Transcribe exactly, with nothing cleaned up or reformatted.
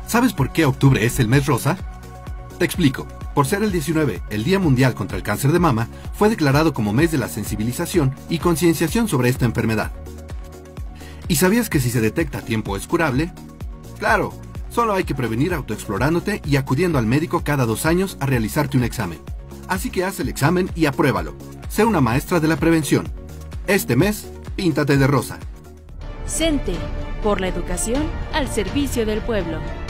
¿Sabes por qué octubre es el mes rosa? Te explico. Por ser el diecinueve, el Día Mundial contra el Cáncer de Mama, fue declarado como mes de la sensibilización y concienciación sobre esta enfermedad. ¿Y sabías que si se detecta a tiempo es curable? Claro, solo hay que prevenir autoexplorándote y acudiendo al médico cada dos años a realizarte un examen. Así que haz el examen y apruébalo. Sé una maestra de la prevención. Este mes, píntate de rosa. CENTE, por la educación al servicio del pueblo.